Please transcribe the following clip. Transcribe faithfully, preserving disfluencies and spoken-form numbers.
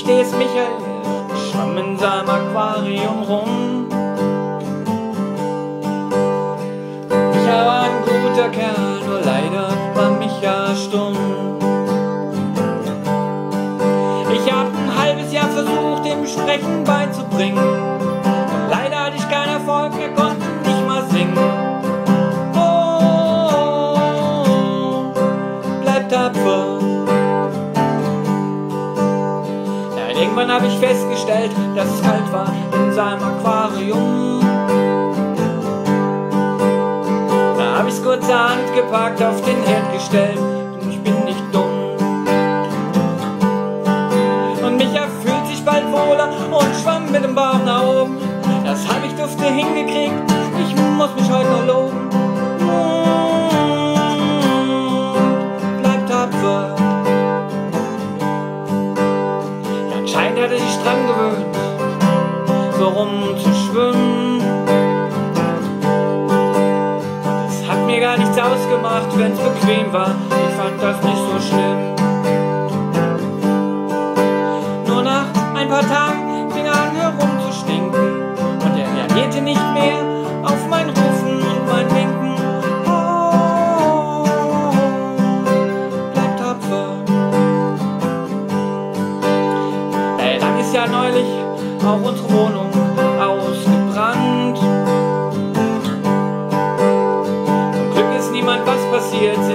der ist Michael und schwamm in seinem Aquarium rum. Micha war ein guter Kerl, nur leider war Micha stumm. Ich hab ein halbes Jahr versucht, ihm Sprechen beizubringen, und leider hatte ich keinen Erfolg, er konnte nicht mal singen. Oh, bleib tapfer. Ja, irgendwann habe ich festgestellt, dass es kalt war in seinem Aquarium. Da hab ich's kurzerhand gepackt, auf den Herd gestellt, und ich bin nicht dumm. Und Micha fühlt sich bald wohler und schwamm mit dem Bauch nach oben. Das hab ich dufte hingekriegt, ich muss mich heute noch loben. Bleib tapfer. Ja, anscheinend hat er sich dran gewöhnt, so rumzuschwimmen. Das hat mir gar nichts ausgemacht, wenn's bequem war, ich fand das nicht so schlimm. Nur nach ein paar Tagen fing er an herumzustinken, und er reagierte nicht mehr auf mein Rufen und mein Winken. Oh, bleib tapfer. Äh, dann ist ja neulich auch unsere Wohnung ausgebrannt. Zum Glück ist niemand was passiert,